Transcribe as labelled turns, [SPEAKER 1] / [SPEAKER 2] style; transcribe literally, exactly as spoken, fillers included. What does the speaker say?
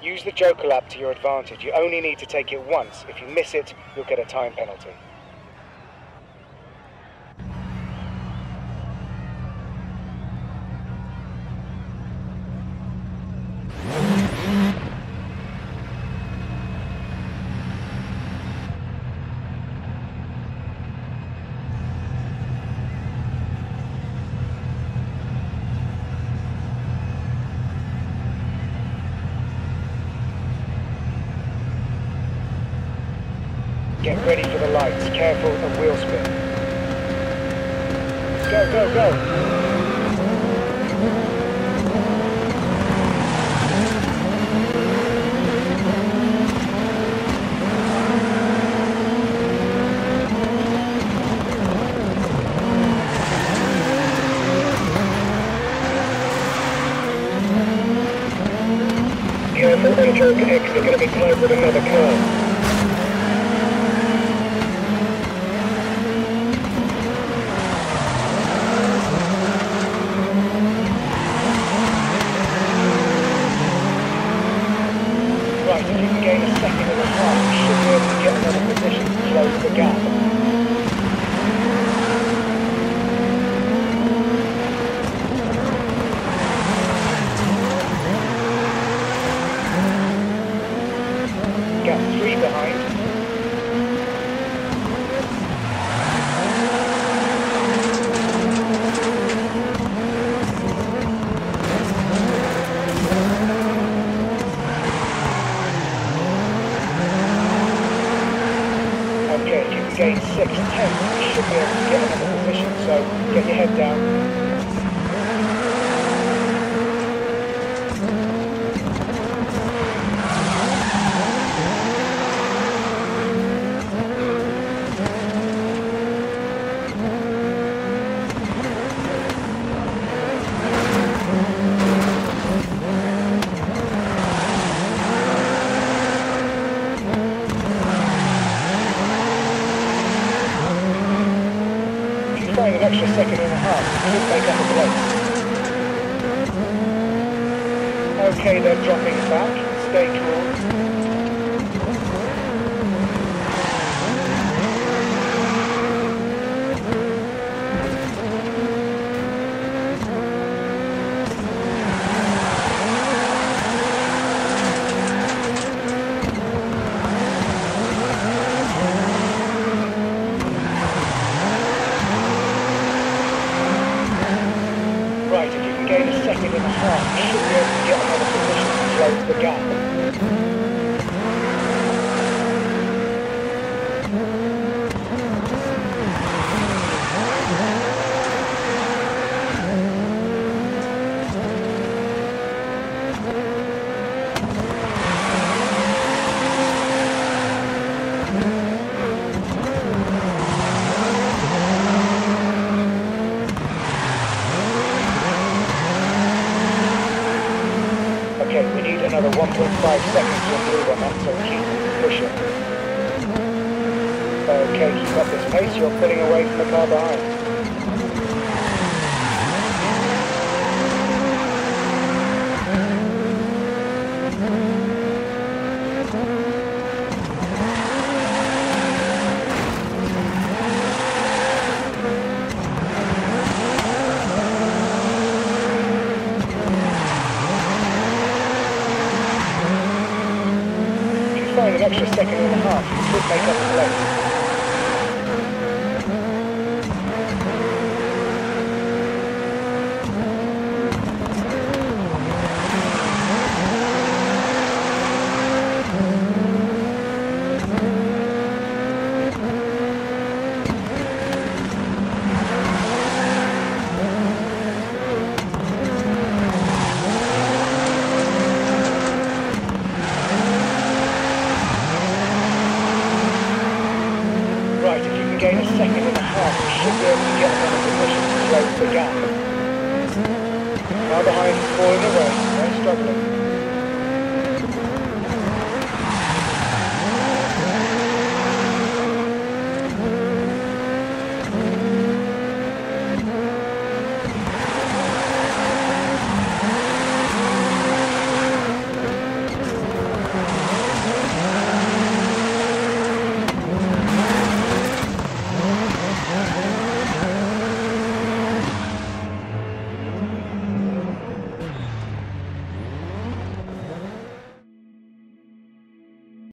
[SPEAKER 1] Use the Joker lap to your advantage. You only need to take it once. If you miss it, you'll get a time penalty. Get ready for the lights. Careful of wheel spin. Go, go, go! Careful on Joker X, they're going to be tied with another car. Close the gap. Gap three behind. Gain six, ten, you should be able to get another position, so get your head down. An extra second and a half should make up a place. Okay, they're dropping back. Stay cool. Right, if you can gain a second and a half, you should be able to get another position to close the gap. Okay, we need another one point five seconds to improve on that, so keep pushing. Okay, keep up this pace, you're pulling away from the car behind. An extra second and a half should make up the place. Gain a second and a half, you should be able to get another position to close the gap. Now behind is falling away, they're struggling.